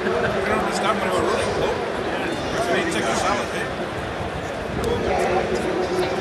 Pero está muy bueno. Check this out, eh?